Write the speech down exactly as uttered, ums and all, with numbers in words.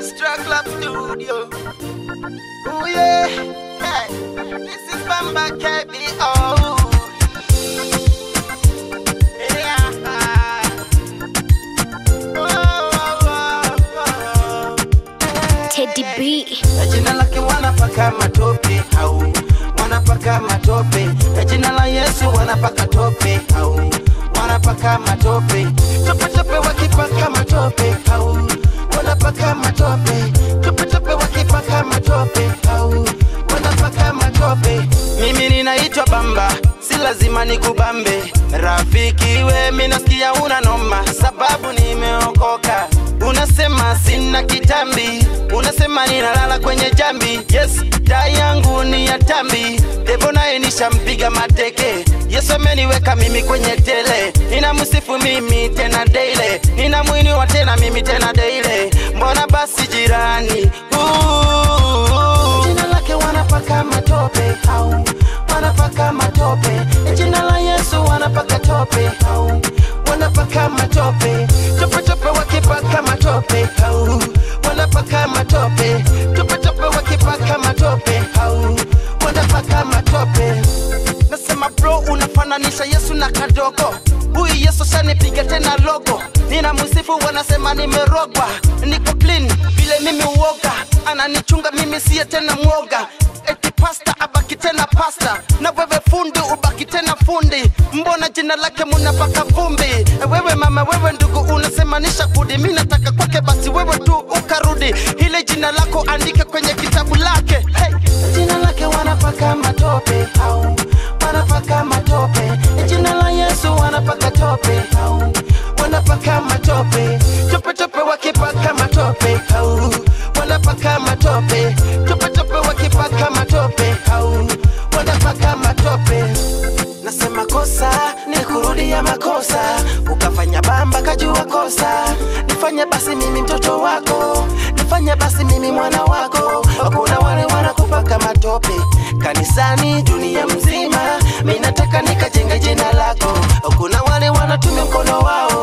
Extra Club Studio. Oh yeah, hey, this is Bamba K B O. Yeah. Oh, oh, oh, oh. Teddy B. Jina lake wanapaka matope au wanapaka matope. Jina la Yesu wanapaka tope au wanapaka matope. Tope tope wakipaka matope au wanapaka matope. Tope tope wakipaka matope au wanapaka matope. Mimi ninaitwa Bamba, si lazima nikubambe. Rafiki we mimi nasikia una noma, sababu nimeokoka. Unasema sina kitambi, unasema ninalala kwenye jambi. Yes, dai yangu ni ya tambi, devo naye nishampiga mateke. Yesu ameniweka mimi kwenye tele, ninamsifu mimi tena daily, ninamuinua tena mimi tena daily. Mbona basi jirani, jina lake wanapaka matope au wanapaka matope. Jina la Yesu wanapaka tope au wanapaka matope. Tope tope wakipaka matope au wanapaka matope. Tope tope wakipaka matope au wanapaka matope. Nasema bro, unafananisha Yesu na kadogo. Huyu Yesu shanipiga tena logo. Nina musifu wanasema nimerogwa. Niko clean vile mimi uoga, ananichunga mimi siye tena mwoga. Eti pasta abaki tena pasta, na wewe fundi ubaki tena fundi. Mbona jina lake munapaka vumbi? Wewe mama, wewe ndugu, unasema nishakudi. Mimi nataka kwake, basi wewe tu ukarudi. Ile jina lako andike kwenye kitabu lake. Hey. Jina lake wanapaka matope au wanapaka matope. Jina la Yesu wanapaka tope au wanapaka matope. Tope tope wakipaka matope au wanapaka matope. Tope tope wakipaka matope au wanapaka matope. Nasema kosa ni kurudia makosa, ukafanya Bamba kajua kosa. Nifanye basi mimi mtoto wako, nifanye basi mimi mwana wako. Kuna wale wanakupaka matope kanisani dunia mzima, mimi nataka nikajenga jina lako. Kuna wale wanatumia mkono wao